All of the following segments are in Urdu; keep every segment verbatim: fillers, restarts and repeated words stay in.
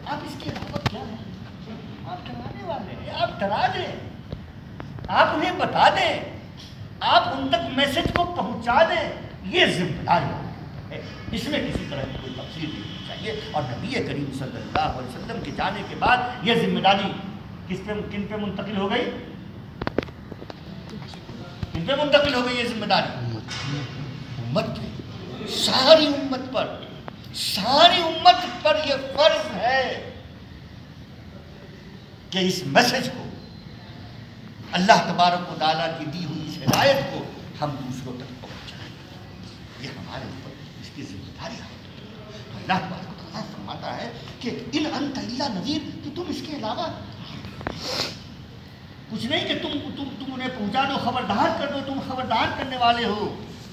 آپ اس کے علاوہ کیا ہیں؟ آپ ڈرانے والے ہیں، آپ ڈرا دیں، آپ انہیں بتا دیں، آپ ان تک میسج کو پہنچا دیں، یہ ذمہ داری ہے، اس میں کسی طرح کی کوئی تفصیل نہیں ہونی چاہیے۔ اور نبی کریم صلی اللہ علیہ وسلم کے جانے کے بعد یہ ذمہ داری کس پہ کن پہ منتقل ہو گئی؟ کن پہ منتقل ہو گئی یہ ذمہ داری؟ امت پہ، ساری امت پر، ساری امت پر یہ فرض ہے کہ اس میسج کو، اللہ تبارک و تعالیٰ کی دی ہوئی اس ہدایت کو ہم دوسروں تک پہنچائیں۔ یہ ہمارے اوپر اس کی ذمہ داری ہے۔ تو اللہ تبارک و تعالیٰ فرماتا ہے کہ ان انت الا نذیر، کہ تم اس کے علاوہ کچھ نہیں، کہ تم تم تم انہیں پہنچا دو، خبردار کر دو، تم خبردار کرنے والے ہو۔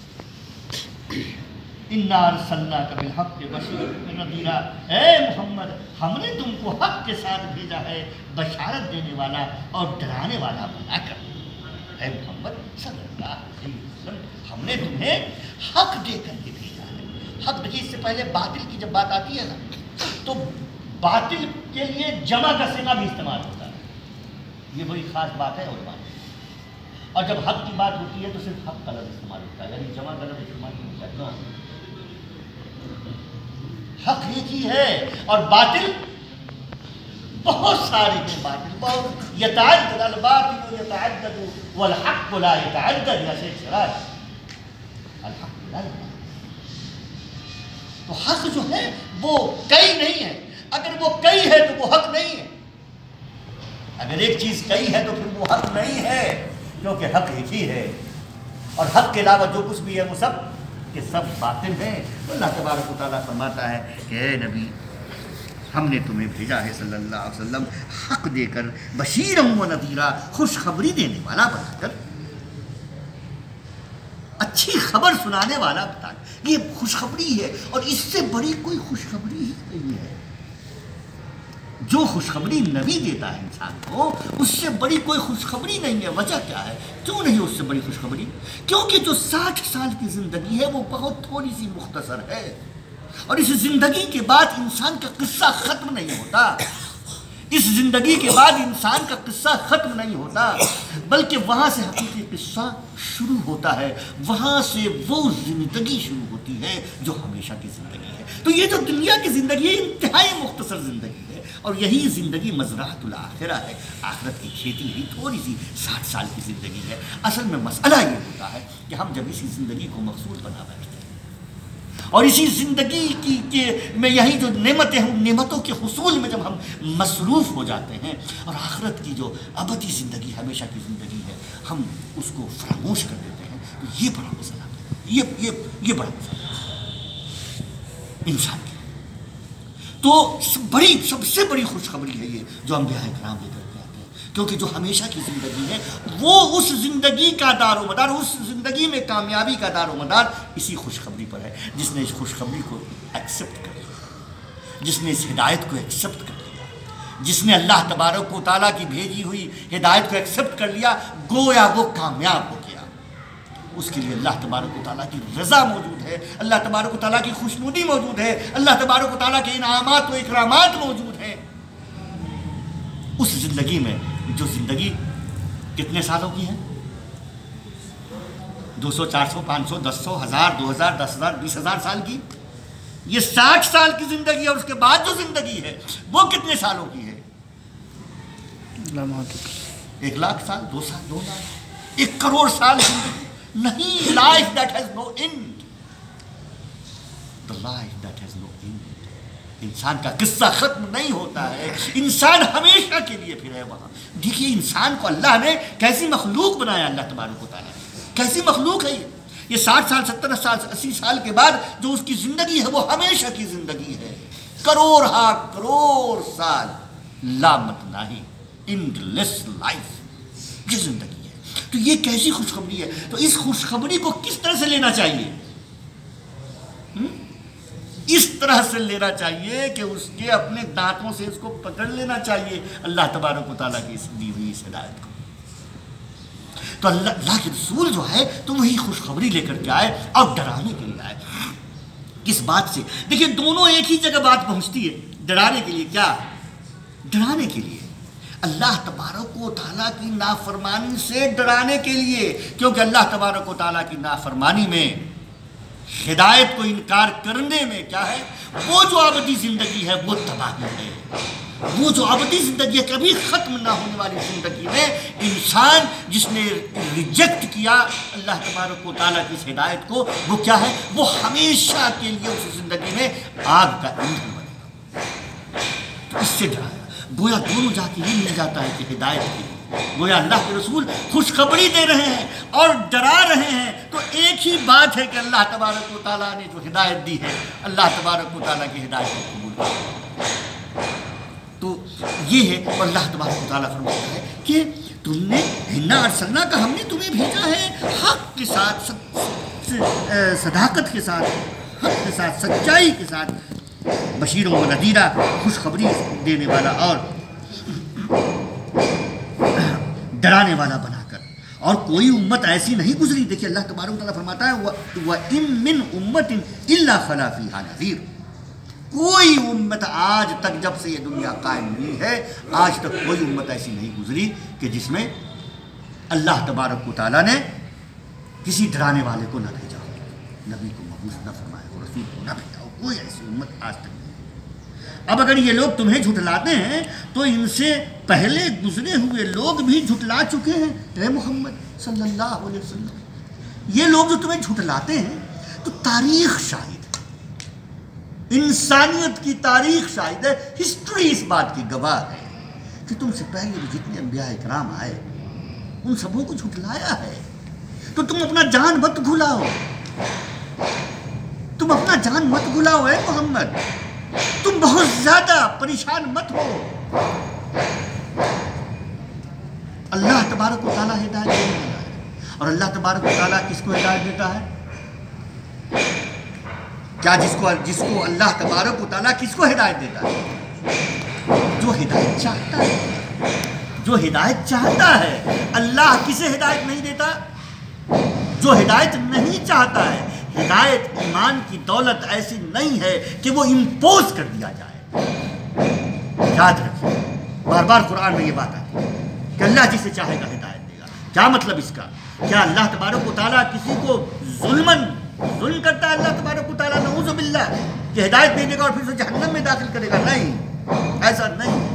انا ارسلناک بالحق بشیرا ونذیرا، اے محمد ہم نے تم کو حق کے ساتھ بھیجا ہے، بشارت دینے والا اور ڈرانے والا بنا کر۔ اے محمد صلی اللہ علیہ وسلم ہم نے تمہیں حق دے کر کے بھیجا ہے۔ حق دیکھیے، اس سے پہلے باطل کی جب بات آتی ہے نا تو باطل کے لیے جمع کا صیغہ بھی استعمال ہوتا ہے، یہ بڑی خاص بات ہے علماء کی۔ اور جب حق کی بات ہوتی ہے تو صرف حق کا لفظ استعمال ہوتا ہے، یعنی جمع کا لفظ استعمال نہیں ہوتا ہے۔ حق ایک ہی ہے اور باطل بہت سارے ہیں، باطل بہت یتعدد الباطل یتعدد والحق لا یتعدد، یا شیخ سراج الحق لا یتعدد۔ تو حق جو ہے وہ کئی نہیں ہے، اگر وہ کئی ہے تو وہ حق نہیں ہے، اگر ایک چیز کئی ہے تو پھر وہ حق نہیں ہے، کیونکہ حق ایک ہی ہے، اور حق کے علاوہ جو کچھ بھی ہے وہ سب کہ سب باطل ہیں۔ اللہ تبارک و تعالیٰ فرماتا ہے کہ اے نبی ہم نے تمہیں بھیجا ہے صلی اللہ علیہ وسلم حق دے کر، بشیرا و نذیرا، خوشخبری دینے والا بنا کر، اچھی خبر سنانے والا بتا کر۔ یہ خوشخبری ہے، اور اس سے بڑی کوئی خوشخبری ہی نہیں ہے۔ جو خوشخبری نبی دیتا ہے انسان کو، اس سے بڑی کوئی خوشخبری نہیں ہے۔ وجہ کیا ہے؟ کیوں نہیں اس سے بڑی خوشخبری؟ کیونکہ جو ساٹھ سال کی زندگی ہے وہ بہت تھوڑی سی مختصر ہے، اور اس زندگی کے بعد انسان کا قصہ ختم نہیں ہوتا، اس زندگی کے بعد انسان کا قصہ ختم نہیں ہوتا، بلکہ وہاں سے حقیقی قصہ شروع ہوتا ہے، وہاں سے وہ زندگی شروع ہوتی ہے جو ہمیشہ کی زندگی ہے۔ تو یہ جو دنیا کی زندگی ہے انتہائی مختصر زندگی ہے، اور یہی زندگی مزرعۃ الآخرہ ہے، آخرت کی کھیتی ہی تھوڑی سی ساٹھ سال کی زندگی ہے۔ اصل میں مسئلہ یہ ہوتا ہے کہ ہم جب اسی زندگی کو مقصود بنا بیٹھتے ہیں اور اسی زندگی کی کے میں یہی جو نعمتیں ہیں ان نعمتوں کے حصول میں جب ہم مصروف ہو جاتے ہیں، اور آخرت کی جو ابدی زندگی ہمیشہ کی زندگی ہے ہم اس کو فراموش کر دیتے ہیں، تو یہ بڑا مسئلہ ہے، یہ یہ یہ بڑا مسئلہ ہے انسان کے۔ تو بڑی سب سے بڑی خوشخبری ہے یہ جو انبیاء کرام لے کر کے آتے ہیں، کیونکہ جو ہمیشہ کی زندگی ہے وہ اس زندگی کا دار و مدار، اس زندگی میں کامیابی کا دار و مدار اسی خوشخبری پر ہے۔ جس نے اس خوشخبری کو ایکسیپٹ کر لیا، جس نے اس ہدایت کو ایکسیپٹ کر لیا، جس نے اللہ تبارک و تعالیٰ کی بھیجی ہوئی ہدایت کو ایکسیپٹ کر لیا، گویا وہ کامیاب ہو گیا۔ اس کے لیے اللہ تبارک و تعالیٰ کی رضا موجود ہے، اللہ تبارک و تعالیٰ کی خوشنودی موجود ہے، اللہ تبارک و تعالیٰ کے انعامات و اکرامات موجود ہیں۔ اس زندگی میں جو زندگی کتنے سالوں کی ہے؟ دو سو، چار سو، پانچ سو، دس سو، ہزار، دو ہزار، دس ہزار، بیس ہزار سال کی، یہ ساٹھ سال کی زندگی ہے، اور اس کے بعد جو زندگی ہے وہ کتنے سالوں کی ہے؟ ایک لاکھ سال، دو سال، دو لاکھ، ایک کروڑ سال زندگی نہیں۔ Life that has no end, the life that has no end۔ انسان کا قصہ ختم نہیں ہوتا ہے، انسان ہمیشہ کے لیے پھر ہے وہاں۔ دیکھیے انسان کو اللہ نے کیسی مخلوق بنایا، اللہ تبارک و تعالیٰ نے کیسی مخلوق ہے یہ یہ ساٹھ سال، ستر سال، اسی سال کے بعد جو اس کی زندگی ہے وہ ہمیشہ کی زندگی ہے، کروڑ ہا کروڑ سال لامت نہیں، اینڈ لیس لائف، یہ زندگی ہے۔ تو یہ کیسی خوشخبری ہے؟ تو اس خوشخبری کو کس طرح سے لینا چاہیے؟ اس طرح سے لینا چاہیے کہ اس کے اپنے دانتوں سے اس کو پکڑ لینا چاہیے، اللہ تبارک و تعالیٰ کی اس دی ہوئی اس ہدایت کو۔ تو اللہ اللہ کے رسول جو ہے تو وہی خوشخبری لے کر کے آئے اور ڈرانے کے لیے آئے۔ کس بات سے؟ دیکھیں دونوں ایک ہی جگہ بات پہنچتی ہے، ڈرانے کے لیے. کیا؟ ڈرانے کے لیے، اللہ تبارک و تعالیٰ کی نافرمانی سے ڈرانے کے لیے، کیونکہ اللہ تبارک و تعالیٰ کی نافرمانی میں، ہدایت کو انکار کرنے میں کیا ہے؟ وہ جو ابدی زندگی ہے وہ تباہی ہے. وہ جو ابدی زندگی ہے، کبھی ختم نہ ہونے والی زندگی میں انسان جس نے ریجیکٹ کیا اللہ تبارک و تعالیٰ کی اس ہدایت کو، وہ کیا ہے؟ وہ ہمیشہ کے لیے اس زندگی میں آگ کا ایندھن بنے گا. تو اس سے ڈرایا، گویا دونوں جا کے یہ مل جاتا ہے کہ ہدایت کے لیے گویا اللہ کے رسول خوشخبری دے رہے ہیں اور ڈرا رہے ہیں. تو ایک ہی بات ہے کہ اللہ تبارک و تعالیٰ نے جو ہدایت دی ہے، اللہ تبارک و تعالیٰ کی ہدایت کو قبول کرو. تو یہ ہے، اور اللہ تبارک و تعالیٰ فرماتا ہے کہ تم نے اِنَّا ارسلنا کا ہم نے تمہیں بھیجا ہے حق کے ساتھ، صداقت کے ساتھ، حق کے ساتھ، سچائی کے ساتھ، بشیر و نذیرہ، خوشخبری دینے والا اور ڈرانے والا بنا کر. اور کوئی امت ایسی نہیں گزری. دیکھیے اللہ تبارک و تعالیٰ فرماتا ہے وَإِن مِّن أُمَّةٍ إِلَّا خَلَا فِيهَا نَذِيرٌ. کوئی امت آج تک، جب سے یہ دنیا قائم ہوئی ہے، آج تک کوئی امت ایسی نہیں گزری کہ جس میں اللہ تبارک و تعالیٰ نے کسی ڈرانے والے کو نہ بھیجا ہو، نبی کو مبعوث نہ فرمایا ہو، رسول کو نہ بھیجا ہو. کوئی ایسی امت آج تک نہیں. اب اگر یہ لوگ تمہیں جھٹلاتے ہیں تو ان سے پہلے گزرے ہوئے لوگ بھی جھٹلا چکے ہیں اے محمد صلی اللہ علیہ وسلم. یہ لوگ جو تمہیں جھٹلاتے ہیں تو تاریخ شاہد ہے، انسانیت کی تاریخ شاہد ہے، ہسٹری اس بات کی گواہ ہے کہ تم سے پہلے بھی جتنے انبیاء کرام آئے ان سبوں کو جھٹلایا ہے. تو تم اپنا جان مت بھلاؤ، تم اپنا جان مت بھلاؤ اے محمد، تم بہت زیادہ پریشان مت ہو. اللہ تبارک و تعالیٰ ہدایت دینے والا ہے. اور اللہ تبارک و تعالیٰ کس کو ہدایت دیتا ہے؟ کیا جس کو جس کو اللہ تبارک و تعالیٰ کس کو ہدایت دیتا ہے؟ جو ہدایت چاہتا ہے، جو ہدایت چاہتا ہے. اللہ کسے ہدایت نہیں دیتا؟ جو ہدایت نہیں چاہتا ہے. ہدایت ایمان کی دولت ایسی نہیں ہے کہ وہ امپوز کر دیا جائے. یاد رکھیں، بار بار قرآن میں یہ بات آتی ہے کہ اللہ جسے چاہے گا ہدایت دے گا. کیا مطلب اس کا؟ کیا اللہ تبارک و تعالیٰ کسی کو ظلماً ظلم کرتا ہے؟ اللہ تبارک و تعالیٰ نعوذ باللہ کہ ہدایت دے دے گا اور پھر اسے جہنم میں داخل کرے گا؟ نہیں، ایسا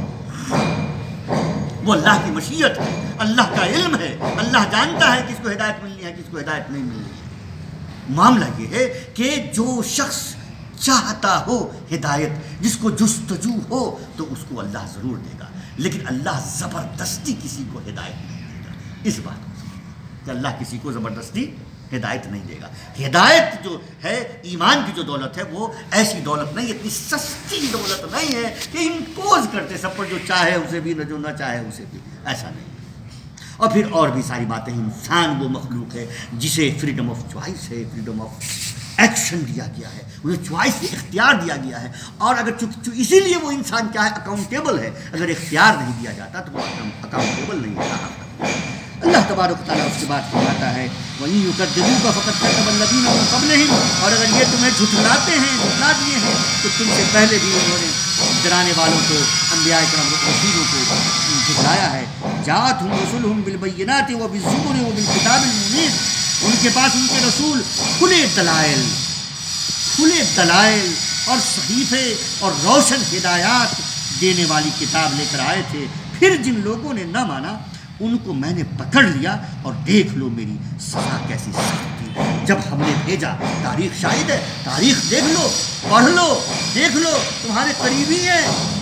نہیں. وہ اللہ کی مشیت ہے، اللہ کا علم ہے، اللہ جانتا ہے کس کو ہدایت ملنی ہے، کس کو ہدایت نہیں ملنی ہے. معاملہ یہ ہے کہ جو شخص چاہتا ہو ہدایت، جس کو جستجو ہو، تو اس کو اللہ ضرور دے گا. لیکن اللہ زبردستی کسی کو ہدایت نہیں دے گا. اس بات کو سمجھیں کہ اللہ کسی کو زبردستی ہدایت نہیں دے گا. ہدایت جو ہے ایمان کی جو دولت ہے وہ ایسی دولت نہیں، اتنی سستی دولت نہیں ہے کہ امپوز کرتے سب پر، جو چاہے اسے بھی، جو نہ چاہے اسے بھی. ایسا نہیں. اور پھر اور بھی ساری باتیں ہیں. انسان وہ مخلوق ہے جسے فریڈم آف چوائس ہے، فریڈم آف ایکشن دیا گیا ہے، انہیں چوائس اختیار دیا گیا ہے. اور اگر چونکہ اسی لیے وہ انسان کیا ہے؟ اکاؤنٹیبل ہے. اگر اختیار نہیں دیا جاتا تو وہ اکاؤنٹیبل نہیں ہوتا. اللہ تبارک تعالیٰ اس کے بعد فرماتا ہے وَإِن يُكَذِّبُوكَ فَقَدْ كَذَّبَ الَّذِينَ مِن قَبْلِهِمْ. اور اگر یہ تمہیں جھٹلاتے ہیں، جھٹلا دیے ہیں، تو تم سے پہلے بھی انہوں نے ڈرانے والوں کو، انبیاء کرام رسولوں کو جھٹلایا ہے. جاءتهم رسلهم بالبينات وبالزبر وبالكتاب المنير. ان کے پاس ان کے رسول کھلے دلائل کھلے دلائل اور صحیفے اور روشن ہدایات دینے والی کتاب لے کر آئے تھے. پھر جن لوگوں نے نہ مانا ان کو میں نے پکڑ لیا، اور دیکھ لو میری سزا کیسی سخت تھی جب ہم نے بھیجا. تاریخ شاہد ہے، تاریخ دیکھ لو، پڑھ لو، دیکھ لو، تمہارے قریبی ہیں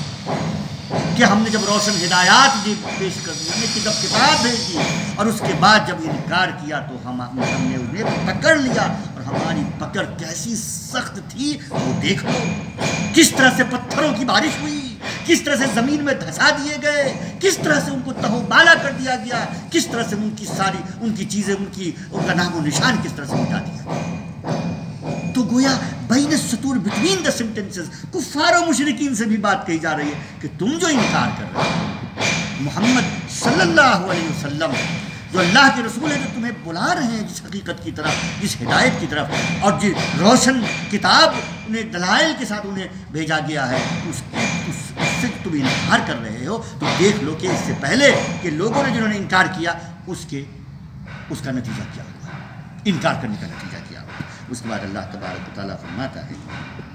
کہ ہم نے جب روشن ہدایات پیش کر دی، ہم نے جب کتاب بھیج دی، اور اس کے بعد جب انکار کیا تو ہم ہم نے انہیں پکڑ لیا، اور ہماری پکڑ کیسی سخت تھی وہ دیکھ لو. کس طرح سے پتھروں کی بارش ہوئی، کس طرح سے زمین میں دھسا دیے گئے، کس طرح سے ان کو تہو بالا کر دیا گیا، کس طرح سے ان کی ساری ان کی چیزیں، ان کی ان کا نام و نشان کس طرح سے مٹا دیا. تو گویا بین السطور بٹوین دا سینٹنسز کفار و مشرکین سے بھی بات کہی جا رہی ہے کہ تم جو انکار کر رہے ہو محمد صلی اللہ علیہ وسلم جو اللہ کے رسول ہیں جو تمہیں بلا رہے ہیں جس حقیقت کی طرف، جس ہدایت کی طرف، اور جس روشن کتاب انہیں دلائل کے ساتھ انہیں بھیجا گیا ہے، اس اس اس سے تم انکار کر رہے ہو، تو دیکھ لو کہ اس سے پہلے کہ لوگوں نے جنہوں نے انکار کیا اس کے اس کا نتیجہ کیا ہوا، انکار کرنے کا نتیجہ کیا ہوا۔ اس کے بعد اللہ تبارک و تعالیٰ فرماتا ہے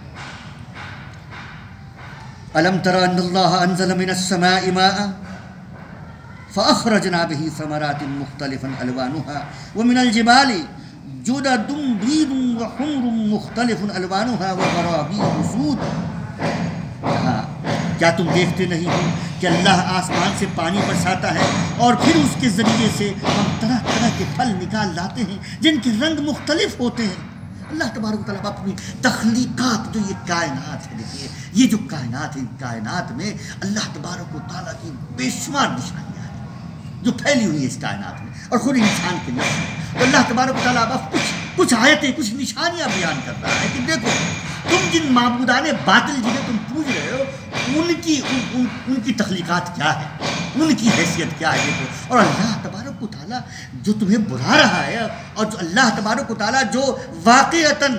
أَلَمْ تَرَ أَنَّ اللَّهَ أَنزَلَ مِنَ السَّمَاءِ مَاءً فَأَخْرَجْنَا بِهِ ثَمَرَاتٍ مُخْتَلِفًا أَلْوَانُهَا وَمِنَ الْجِبَالِ جُدَدٌ بِيضٌ وَحُمْرٌ مُخْتَلِفٌ أَلْوَانُهَا وَغَرَابِيبُ سُودٌ۔ کہا کیا تم دیکھتے نہیں ہو کہ اللہ آسمان سے پانی برساتا ہے اور پھر اس کے ذریعے سے ہم طرح طرح کے پھل نکال لاتے ہیں جن کے رنگ مختلف ہوتے ہیں۔ اللہ تبارک و تعالیٰ اپنی تخلیقات، جو یہ کائنات ہے، دیکھیے یہ جو کائنات ہے، کائنات میں اللہ تبارک و تعالیٰ کی بے شمار نشانیاں ہیں جو پھیلی ہوئی ہیں اس کائنات میں، اور خود انسان کے نفس میں۔ تو اللہ تبارک و تعالیٰ اب کچھ کچھ آیتیں، کچھ نشانیاں بیان کر رہا ہے کہ دیکھو تم جن معبودان باطل جنہیں تم پوج رہے ہو ان کی ان, ان, ان کی تخلیقات کیا ہے، ان کی حیثیت کیا ہے دیکھو۔ اور اللہ تبارک و تعالیٰ جو تمہیں بلا رہا ہے، اور جو اللہ تبارک و تعالیٰ جو واقعتاً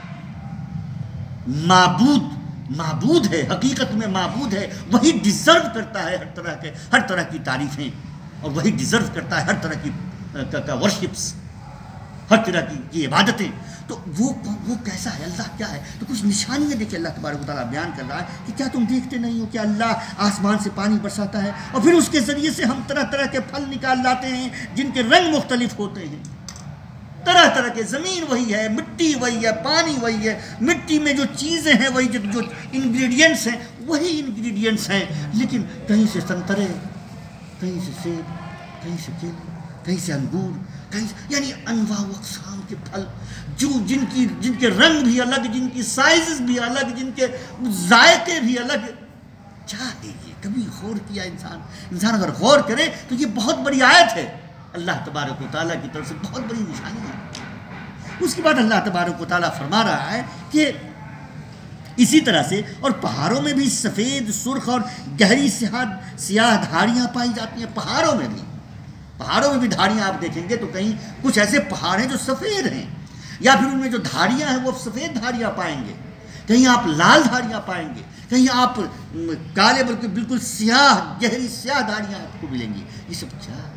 معبود معبود ہے، حقیقت میں معبود ہے، وہی ڈیزرو کرتا ہے ہر طرح کے ہر طرح کی تعریفیں، اور وہی ڈیزرو کرتا ہے ہر طرح کی ورشپس، ہر طرح کی کی عبادتیں۔ تو وہ وہ کیسا ہے، اللہ کیا ہے؟ تو کچھ نشانیاں دیکھیں اللہ تبارک و تعالیٰ بیان کر رہا ہے کہ کیا تم دیکھتے نہیں ہو کہ اللہ آسمان سے پانی برساتا ہے اور پھر اس کے ذریعے سے ہم طرح طرح کے پھل نکال لاتے ہیں جن کے رنگ مختلف ہوتے ہیں، طرح طرح کے، زمین وہی ہے، مٹی وہی ہے، پانی وہی ہے، مٹی میں جو چیزیں ہیں وہی، جو جو انگریڈینٹس ہیں وہی انگریڈینٹس ہیں، لیکن کہیں سے سنترے، کہیں سے سیب، کہیں سے کیلے، کہیں سے انگور، کہیں سے، یعنی انواع و اقسام کے پھل جو جن کی جن کے رنگ بھی الگ، جن کی سائزز بھی الگ، جن کے ذائقے بھی الگ۔ کیا ہے یہ؟ کبھی غور کیا انسان انسان اگر غور کرے تو یہ بہت بڑی آیت ہے اللہ تبارک و تعالیٰ کی طرف سے، بہت بڑی نشانی ہے۔ اس کے بعد اللہ تبارک و تعالیٰ فرما رہا ہے کہ اسی طرح سے اور پہاڑوں میں بھی سفید، سرخ اور گہری سیاہ سیاہ دھاریاں پائی جاتی ہیں۔ پہاڑوں میں بھی پہاڑوں میں بھی دھاریاں آپ دیکھیں گے تو کہیں کچھ ایسے پہاڑ ہیں جو سفید ہیں، یا پھر ان میں جو دھاریاں ہیں وہ سفید دھاریاں پائیں گے، کہیں آپ لال دھاریاں پائیں گے، کہیں آپ کالے بلکہ بالکل سیاہ گہری سیاہ دھاریاں آپ کو ملیں گی۔ یہ سب کیا ہے؟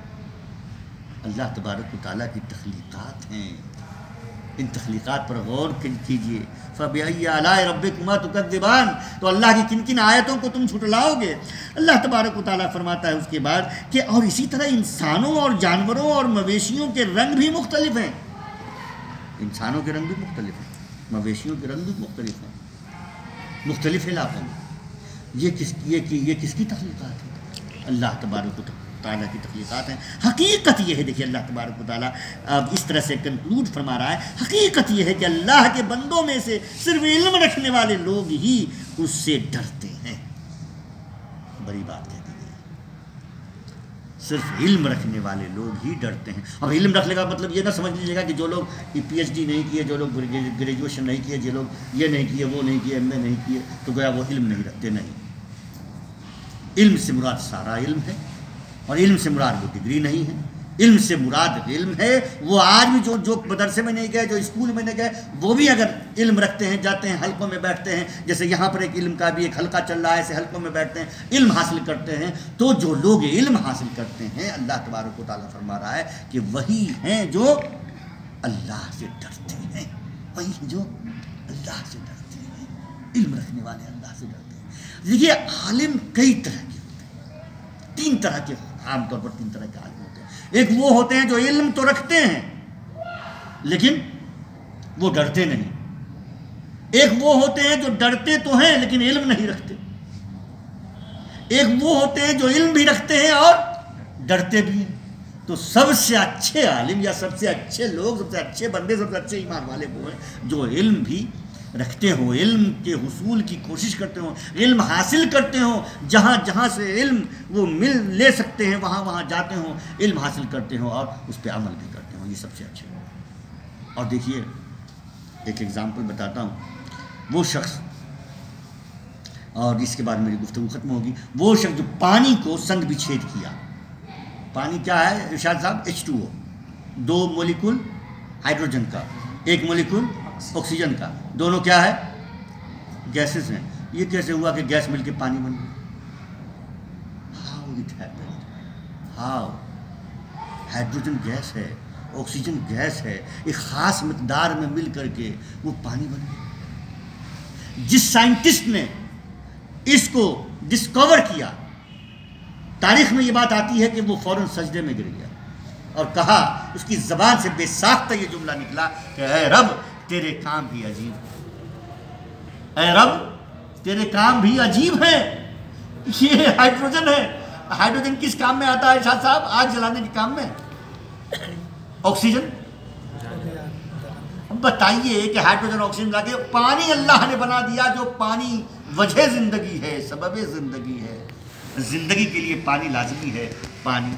اللہ تبارک و تعالیٰ کی تخلیقات ہیں، ان تخلیقات پر غور کیجیے۔ فَبِأَيِّ آلَاءِ رَبِّكُمَا تُكَذِّبَانِ، تو اللہ کی کن کن آیتوں کو تم جھٹلاؤ گے؟ اللہ تبارک و تعالیٰ فرماتا ہے اس کے بعد کہ اور اسی طرح انسانوں اور جانوروں اور مویشیوں کے رنگ بھی مختلف ہیں، انسانوں کے رنگ بھی مختلف ہیں، مویشیوں کے رنگ بھی مختلف ہیں، مختلف علاقوں میں۔ یہ کس یہ کی یہ کس کی تخلیقات ہے؟ اللہ تبارک و تعالیٰ کی تخلیقات ہیں۔ حقیقت یہ ہے، دیکھیے اللہ تبارک و تعالیٰ اب اس طرح سے کنکلوڈ فرما رہا ہے، حقیقت یہ ہے کہ اللہ کے بندوں میں سے صرف علم رکھنے والے لوگ ہی اس سے ڈرتے ہیں۔ بڑی بات کہہ دی گئی، صرف علم رکھنے والے لوگ ہی ڈرتے ہیں۔ اور علم رکھنے کا مطلب یہ نہ سمجھ لیجیے گا کہ جو لوگ پی ایچ ڈی نہیں کیے، جو لوگ گریجویشن نہیں کیے، جو لوگ یہ نہیں کیے، وہ نہیں کیے، ایم اے نہیں کیے، تو گویا وہ علم نہیں رکھتے۔ نہیں، علم سے مراد سارا علم ہے، اور علم سے مراد وہ ڈگری نہیں ہے، علم سے مراد علم ہے۔ وہ آج بھی جو جو مدرسے میں نہیں گئے، جو اسکول میں نہیں گئے، وہ بھی اگر علم رکھتے ہیں، جاتے ہیں حلقوں میں بیٹھتے ہیں، جیسے یہاں پر ایک علم کا بھی ایک حلقہ چل رہا ہے، ایسے حلقوں میں بیٹھتے ہیں، علم حاصل کرتے ہیں، تو جو لوگ علم حاصل کرتے ہیں، اللہ تبارک و تعالیٰ فرما رہا ہے کہ وہی ہیں جو اللہ سے ڈرتے ہیں، وہی جو اللہ سے ڈرتے ہیں، علم رکھنے والے اللہ سے ڈرتے ہیں۔ دیکھیے عالم کئی طرح کے ہوتے ہیں، تین طرح کے، عام طور پر تین طرح کے عالم ہوتے ہیں۔ ایک وہ ہوتے ہیں جو علم تو رکھتے ہیں لیکن وہ ڈرتے نہیں، ایک وہ ہوتے ہیں جو ڈرتے تو ہیں لیکن علم نہیں رکھتے، ایک وہ ہوتے ہیں جو علم بھی رکھتے ہیں اور ڈرتے بھی ہیں۔ تو سب سے اچھے عالم یا سب سے اچھے لوگ، سب سے اچھے بندے، سب سے اچھے ایمان والے وہ ہیں جو علم بھی رکھتے ہوں، علم کے حصول کی کوشش کرتے ہوں، علم حاصل کرتے ہوں، جہاں جہاں سے علم وہ مل لے سکتے ہیں وہاں وہاں جاتے ہوں، علم حاصل کرتے ہوں اور اس پہ عمل بھی کرتے ہوں۔ یہ سب سے اچھے ہوں۔ اور دیکھیے ایک ایگزامپل بتاتا ہوں، وہ شخص، اور اس کے بعد میری گفتگو ختم ہوگی، وہ شخص جو پانی کو سنگ بچھید کیا، پانی کیا ہے ارشاد صاحب؟ ایچ ٹو او، دو مولیکول ہائیڈروجن کا، ایک مولیکول آکسیجن کا، دونوں کیا ہے؟ گیسز ہیں۔ یہ کیسے ہوا کہ گیس مل کے پانی بن گیا؟ How it happened? How? Hydrogen gas ہے، آکسیجن گیس ہے، ایک خاص مقدار میں مل کر کے وہ پانی بن گیا۔ جس سائنٹسٹ نے اس کو ڈسکور کیا، تاریخ میں یہ بات آتی ہے کہ وہ فوراً سجدے میں گر گیا اور کہا، اس کی زبان سے بے ساختہ یہ جملہ نکلا کہ اے رب تیرے کام بھی عجیب ہیں، اے رب تیرے کام بھی عجیب ہیں۔ یہ ہائیڈروجن ہے، ہائیڈروجن کس کام میں آتا ہے شاہ صاحب؟ آگ جلانے کے کام میں۔ آکسیجن بتائیے کہ ہائیڈروجن آکسیجن لا کے پانی اللہ نے بنا دیا، جو پانی وجہ زندگی ہے، سبب زندگی ہے، زندگی کے لیے پانی لازمی ہے۔ پانی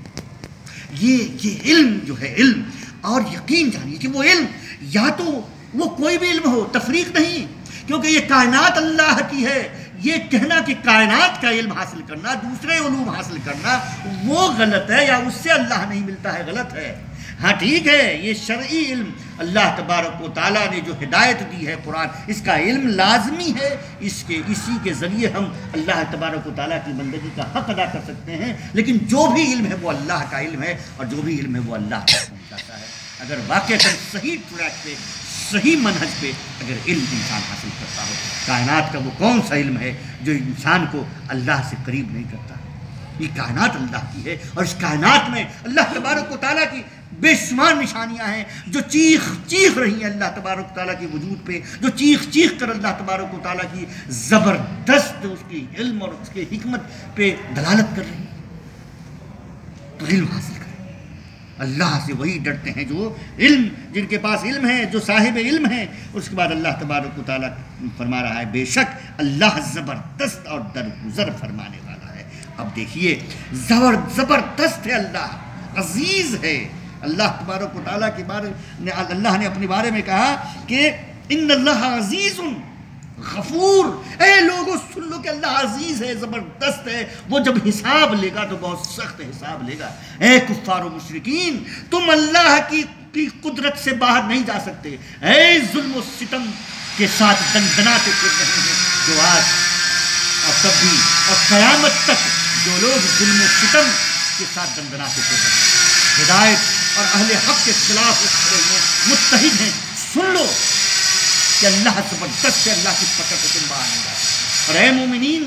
یہ یہ علم جو ہے، علم، اور یقین جانیے کہ وہ علم یا تو وہ کوئی بھی علم ہو، تفریق نہیں، کیونکہ یہ کائنات اللہ کی ہے۔ یہ کہنا کہ کائنات کا علم حاصل کرنا، دوسرے علوم حاصل کرنا، وہ غلط ہے، یا اس سے اللہ نہیں ملتا ہے، غلط ہے۔ ہاں ٹھیک ہے، یہ شرعی علم اللہ تبارک و تعالیٰ نے جو ہدایت دی ہے، قرآن، اس کا علم لازمی ہے، اس کے اسی کے ذریعے ہم اللہ تبارک و تعالیٰ کی بندگی کا حق ادا کر سکتے ہیں۔ لیکن جو بھی علم ہے وہ اللہ کا علم ہے، اور جو بھی علم ہے وہ اللہ تک پہنچاتا ہے۔ اگر واقعتاً صحیح ٹریک پہ، صحیح منہج پہ اگر علم انسان حاصل کرتا ہو، کائنات کا وہ کون سا علم ہے جو انسان کو اللہ سے قریب نہیں کرتا؟ یہ کائنات اللہ کی ہے، اور اس کائنات میں اللہ تبارک و تعالیٰ کی بے شمار نشانیاں ہیں جو چیخ چیخ رہی ہیں اللہ تبارک و تعالیٰ کی وجود پہ، جو چیخ چیخ کر اللہ تبارک و تعالیٰ کی زبردست اس کی علم اور اس کے حکمت پہ دلالت کر رہی ہیں۔ تو علم حاصل کریں، اللہ سے وہی ڈرتے ہیں جو علم، جن کے پاس علم ہے، جو صاحب علم ہیں۔ اس کے بعد اللہ تبارک و تعالیٰ فرما رہا ہے، بے شک اللہ زبردست اور درگزر فرمانے والا ہے۔ اب دیکھیے، زبر زبردست ہے اللہ، عزیز ہے اللہ تبارک و تعالیٰ کے بارے میں۔ اللہ نے اپنے بارے میں کہا کہ ان اللہ عزیز غفور۔ اے لوگوں سن لو کہ اللہ عزیز ہے، زبردست ہے، وہ جب حساب لے گا تو بہت سخت حساب لے گا۔ اے کفار و مشرکین، تم اللہ کی کی قدرت سے باہر نہیں جا سکتے۔ اے ظلم و ستم کے ساتھ دندناتے پھر رہے ہیں جو آج اور تب بھی اور قیامت تک جو لوگ ظلم و ستم کے ساتھ دندناتے پھر رہے ہیں، ہدایت اور اہل حق کے خلاف اٹھ رہے ہیں، متحد ہیں، سن لو کہ اللہ زبردست ہے، اللہ کی پکڑ سے تم باہر نہیں جا سکتے۔ اور اے مومنین،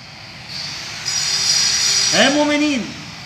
اے مومنین،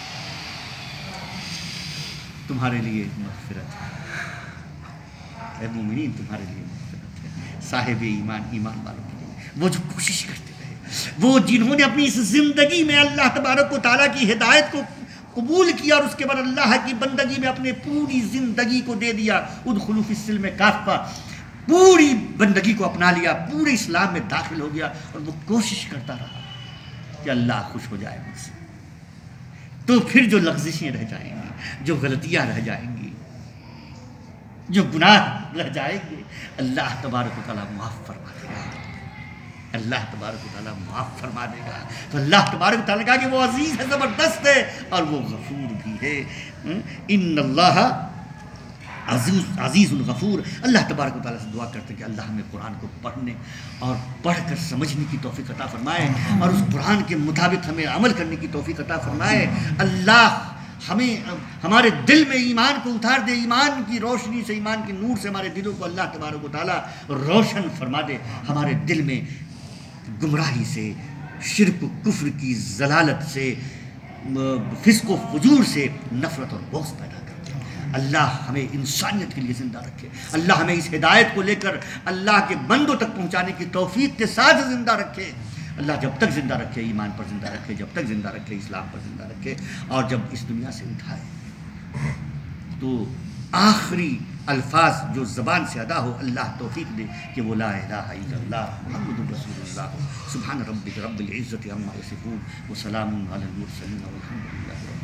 تمہارے لیے مغفرت ہے، اے مومنین تمہارے لیے مغفرت ہے، صاحب ایمان، ایمان والوں کے لیے، وہ جو کوشش کرتے رہے، وہ جنہوں نے اپنی اس زندگی میں اللہ تبارک و تعالیٰ کی ہدایت کو قبول کیا اور اس کے بعد اللہ کی بندگی میں اپنے پوری زندگی کو دے دیا، ادخلوا فی السلم کافہ، پوری بندگی کو اپنا لیا، پورے اسلام میں داخل ہو گیا، اور وہ کوشش کرتا رہا کہ اللہ خوش ہو جائے مجھ سے۔ تو پھر جو لغزشیں رہ جائیں گی، جو غلطیاں رہ جائیں گی، جو گناہ رہ جائیں گے، اللہ تبارک و تعالیٰ معاف فرما دے گا، اللہ تبارک و تعالیٰ معاف فرما دے گا۔ تو اللہ تبارک و تعالیٰ نے کہا کہ وہ عزیز ہے، زبردست ہے، اور وہ غفور بھی ہے۔ ان اللہ عزیز عزیز الغفور۔ اللہ تبارک و تعالیٰ سے دعا کرتے ہیں کہ اللہ ہمیں قرآن کو پڑھنے اور پڑھ کر سمجھنے کی توفیق عطا فرمائے، اور اس قرآن کے مطابق ہمیں عمل کرنے کی توفیق عطا فرمائے۔ اللہ ہمیں ہمارے دل میں ایمان کو اتار دے، ایمان کی روشنی سے، ایمان کے نور سے ہمارے دلوں کو اللہ تبارک و تعالیٰ روشن فرما دے، ہمارے دل میں گمراہی سے، شرک و کفر کی ضلالت سے، فسق و فجور سے نفرت اور بغض پیدا کر دے۔ اللہ ہمیں انسانیت کے لیے زندہ رکھے، اللہ ہمیں اس ہدایت کو لے کر اللہ کے بندوں تک پہنچانے کی توفیق کے ساتھ زندہ رکھے۔ اللہ جب تک زندہ رکھے، ایمان پر زندہ رکھے، جب تک زندہ رکھے، اسلام پر زندہ رکھے، اور جب اس دنیا سے اٹھائے تو آخری الفاظ جو زبان سے ادا ہو، اللہ توفیق دے کہ وہ لا الہ الا اللہ محمد رسول اللہ۔ سبحان ربک رب العزت عما یصفون وسلام علی المرسلین والحمد للہ۔